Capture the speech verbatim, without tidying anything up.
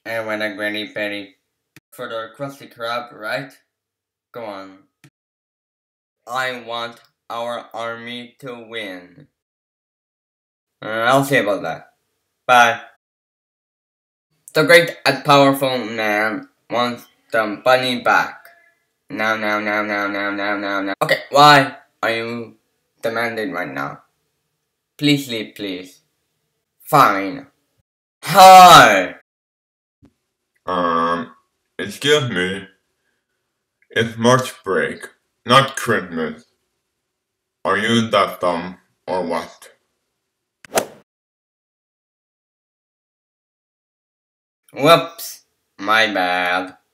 And when a granny penny for the Krusty Krab, right? Go on. I want our army to win. Uh, I'll see about that. Bye. The great and powerful man wants the bunny back. Now, now, now, now, now, now, now, now. Okay, why are you demanding right now? Please leave, please. Fine. Hi! Um, excuse me. It's March break, not Christmas. Are you that dumb, or what? Whoops. My bad.